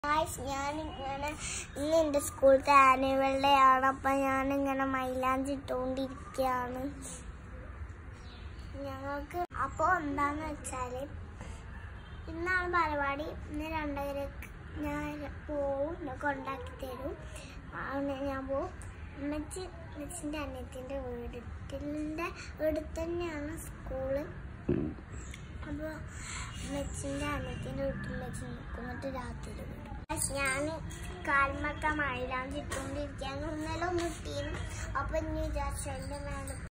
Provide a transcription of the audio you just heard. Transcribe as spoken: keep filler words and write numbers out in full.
ഞാനിങ്ങനെ ഇന്ന് എൻ്റെ സ്കൂളത്തെ ആനുവൽ ഡേ ആണ്. അപ്പം ഞാനിങ്ങനെ മൈലാഞ്ചി ഇട്ടുകൊണ്ടിരിക്കുകയാണ്. ഞങ്ങൾക്ക് അപ്പോൾ എന്താണെന്ന് വെച്ചാൽ ഇന്നാണ് പരിപാടി. ഇന്ന് രണ്ടരക്ക് ഞാൻ പോവും, കൊണ്ടാക്കി തരും. ഞാൻ പോവും. ഉമ്മച്ചി ഉമ്മച്ചിൻ്റെ അനിയത്തിൻ്റെ വീടിൻ്റെ വീട്ടിൽ തന്നെയാണ് സ്കൂള്. അപ്പോൾ ഉമ്മച്ചിൻ്റെ അനിയത്തിൻ്റെ വീട്ടിൽ വെച്ച് നിൽക്കുന്നിട്ട് രാത്രി വരും. ഞാൻ കാൽമക്ക മൈലാഞ്ചി ഇട്ടുകൊണ്ടിരിക്കുകയാണ്. ഇന്നലെ ഒന്ന് ഇട്ടീനും. അപ്പം ഇനി വിചാരിച്ചു എൻ്റെ മേലെ